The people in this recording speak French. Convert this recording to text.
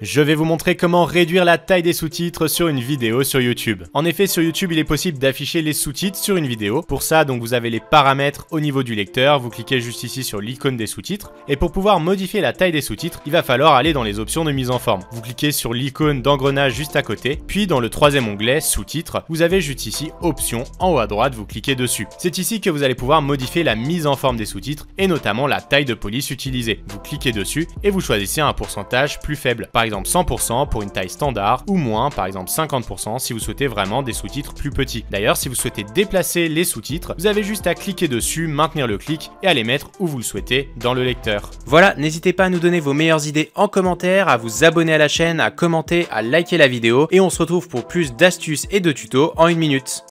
Je vais vous montrer comment réduire la taille des sous-titres sur une vidéo sur YouTube. En effet, sur YouTube, il est possible d'afficher les sous-titres sur une vidéo. Pour ça, donc vous avez les paramètres au niveau du lecteur, vous cliquez juste ici sur l'icône des sous-titres. Et pour pouvoir modifier la taille des sous-titres, il va falloir aller dans les options de mise en forme. Vous cliquez sur l'icône d'engrenage juste à côté, puis dans le troisième onglet, sous-titres, vous avez juste ici options, en haut à droite, vous cliquez dessus. C'est ici que vous allez pouvoir modifier la mise en forme des sous-titres et notamment la taille de police utilisée. Vous cliquez dessus et vous choisissez un pourcentage plus faible. Par exemple 100% pour une taille standard ou moins, par exemple 50% si vous souhaitez vraiment des sous-titres plus petits. D'ailleurs, si vous souhaitez déplacer les sous-titres, vous avez juste à cliquer dessus, maintenir le clic et à les mettre où vous le souhaitez dans le lecteur. Voilà, n'hésitez pas à nous donner vos meilleures idées en commentaire, à vous abonner à la chaîne, à commenter, à liker la vidéo et on se retrouve pour plus d'astuces et de tutos en une minute.